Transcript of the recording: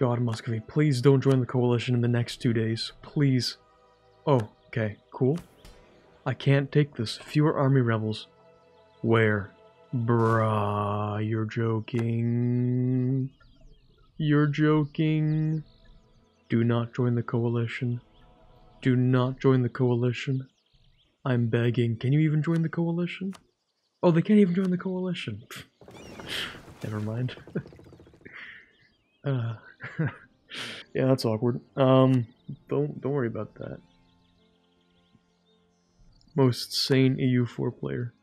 God, Muscovy, please don't join the coalition in the next 2 days. Please. Oh, okay, cool. I can't take this. Fewer army rebels. Where? Bruh, you're joking. You're joking. Do not join the coalition. Do not join the coalition. I'm begging. Can you even join the coalition? Oh, they can't even join the coalition. Never mind. Yeah, that's awkward. Don't worry about that. Most sane EU4 player.